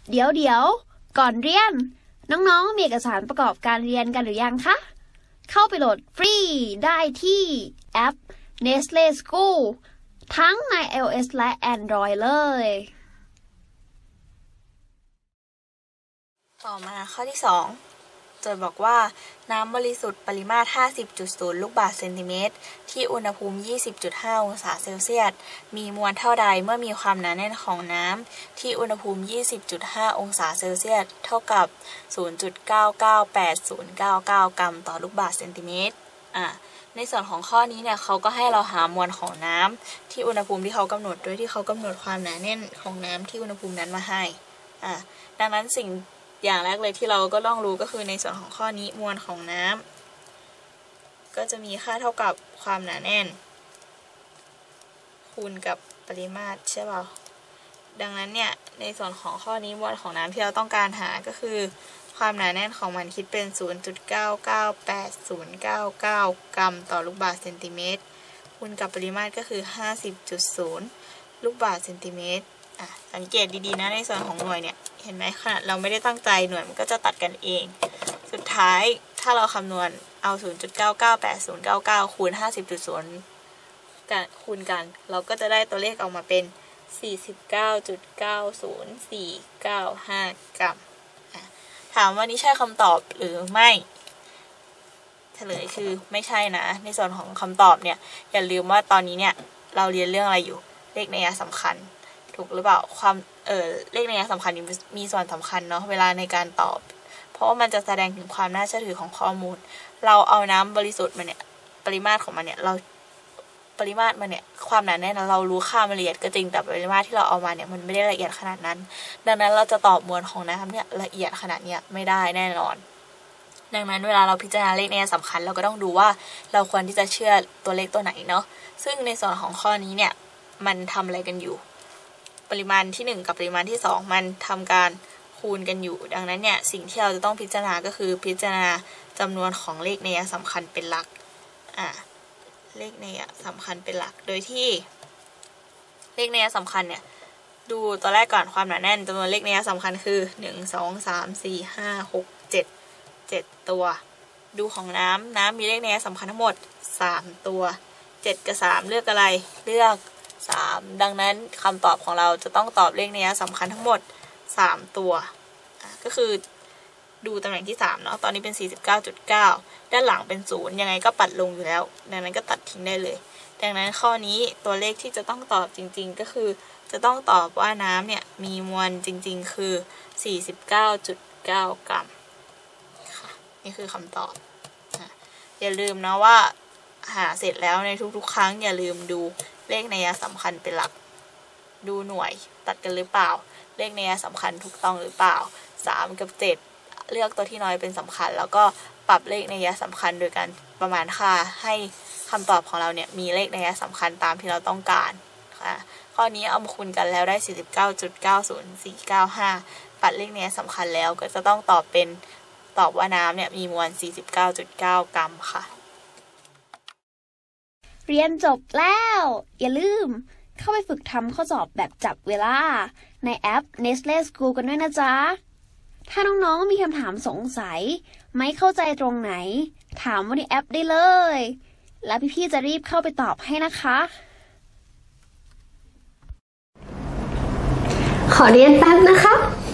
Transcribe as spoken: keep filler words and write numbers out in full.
เดี๋ยวเดี๋ยวก่อนเรียนน้องๆมีเอกสารประกอบการเรียนกันหรือยังคะเข้าไปโหลดฟรีได้ที่แอป Nestle School ทั้งใน iOS และ Android เลยต่อมาข้อที่สองโจทย์บอกว่าน้ำบริสุทธิ์ปริมาตร ห้าสิบจุดศูนย์ ลูกบาศก์เซนติเมตรที่อุณหภูมิ ยี่สิบจุดห้า องศาเซลเซียสมีมวลเท่าใดเมื่อมีความหนาแน่นของน้ำที่อุณหภูมิ ยี่สิบจุดห้า องศาเซลเซียสเท่ากับ ศูนย์จุดเก้าเก้าแปดศูนย์เก้าเก้า กรัมต่อลูกบาศก์เซนติเมตรอ่ะในส่วนของข้อนี้เนี่ยเขาก็ให้เราหามวลของน้ำที่อุณหภูมิที่เขากำหนดโดยที่เขากำหนดความหนาแน่นของน้ำที่อุณหภูมินั้นมาให้อ่ะดังนั้นสิ่งอย่างแรกเลยที่เราก็ต้องรู้ก็คือในส่วนของข้อนี้มวลของน้ำก็จะมีค่าเท่ากับความหนาแน่นคูณกับปริมาตรใช่ป่ะดังนั้นเนี่ยในส่วนของข้อนี้มวลของน้ำที่เราต้องการหาก็คือความหนาแน่นของมันคิดเป็น ศูนย์จุดเก้าเก้าแปดศูนย์เก้าเก้า กรัมต่อลูกบาศก์เซนติเมตรคูณกับปริมาตรก็คือ ห้าสิบจุดศูนย์ ลูกบาศก์เซนติเมตรอ่ะสังเกตดีๆนะในส่วนของหน่วยเนี่ยเห็นไหมขนาดเราไม่ได้ตั้งใจหน่วยมันก็จะตัดกันเองสุดท้ายถ้าเราคำนวณเอา ศูนย์จุดเก้าเก้าแปดศูนย์เก้าเก้า คูณ ห้าสิบจุดศูนย์ กันคูณกันเราก็จะได้ตัวเลขออกมาเป็น สี่สิบเก้าจุดเก้าศูนย์สี่เก้าห้า กรัมถามว่านี่ใช่คำตอบหรือไม่เฉลยคือไม่ใช่นะในส่วนของคำตอบเนี่ยอย่าลืมว่าตอนนี้เนี่ยเราเรียนเรื่องอะไรอยู่เลขนัยสำคัญถูกหรือเปล่าความเออเลขนัยสำคัญมีส่วนสำคัญเนาะเวลาในการตอบเพราะว่ามันจะแสดงถึงความน่าเชื่อถือของข้อมูลเราเอาน้ำบริสุทธิ์มาเนี่ยปริมาตรของมันเนี่ยเราปริมาตรมันเนี่ยความหนาแน่นเรารู้ค่ามันละเอียดก็จริงแต่ปริมาตรที่เราเอามาเนี่ยมันไม่ได้ละเอียดขนาดนั้นดังนั้นเราจะตอบมวลของน้ำเนี่ยละเอียดขนาดเนี้ยไม่ได้แน่นอนดังนั้นเวลาเราพิจารณาเลขนัยสำคัญเราก็ต้องดูว่าเราควรที่จะเชื่อตัวเลขตัวไหนเนาะซึ่งในส่วนของข้อนี้เนี่ยมันทำอะไรกันอยู่ปริมาณที่หนึ่งกับปริมาณที่สองมันทำการคูณกันอยู่ดังนั้นเนี่ยสิ่งที่เราจะต้องพิจารณาก็คือพิจารณาจำนวนของเลขนัยสำคัญเป็นหลักอ่าเลขนัยสำคัญเป็นหลักโดยที่เลขนัยสำคัญเนี่ยดูตัวแรกก่อนความหนาแน่นจำนวนเลขนัยสำคัญคือหนึ่ง สอง สาม สี่ ห้า หก เจ็ด เจ็ดตัวดูของน้ำน้ำมีเลขนัยสำคัญทั้งหมดสามตัวเจ็ดกับสามเลือกอะไรเลือกสามดังนั้นคำตอบของเราจะต้องตอบเลขนัยสำคัญทั้งหมดสามตัวก็คือดูตำแหน่งที่สามเนาะตอนนี้เป็น สี่สิบเก้าจุดเก้า ด้านหลังเป็นศูนย์ยังไงก็ปัดลงอยู่แล้วดังนั้นก็ตัดทิ้งได้เลยดังนั้นข้อนี้ตัวเลขที่จะต้องตอบจริงๆก็คือจะต้องตอบว่าน้ำเนี่ยมีมวลจริงๆคือ สี่สิบเก้าจุดเก้า กรัมค่ะนี่คือคำตอบอย่าลืมนะว่าหาเสร็จแล้วในทุกๆครั้งอย่าลืมดูเลขนัยสำคัญเป็นหลักดูหน่วยตัดกันหรือเปล่าเลขนัยสำคัญถูกต้องหรือเปล่าสามกับเจ็ดเลือกตัวที่น้อยเป็นสำคัญแล้วก็ปรับเลขนัยสำคัญโดยการประมาณค่าให้คำตอบของเราเนี่ยมีเลขนัยสำคัญตามที่เราต้องการค่ะข้อนี้เอามาคูณกันแล้วได้ สี่สิบเก้าจุดเก้าศูนย์สี่เก้าห้า ปัดเลขนัยสำคัญแล้วก็จะต้องตอบเป็นตอบว่าน้ำเนี่ยมีมวล สี่สิบเก้าจุดเก้า กรัมค่ะเรียนจบแล้วอย่าลืมเข้าไปฝึกทำข้อสอบแบบจับเวลาในแอป Nestle School กันด้วยนะจ๊ะถ้าน้องๆมีคำถามสงสัยไม่เข้าใจตรงไหนถามว่าในแอปได้เลยแล้วพี่ๆจะรีบเข้าไปตอบให้นะคะขอเรียนแป๊บนะคะ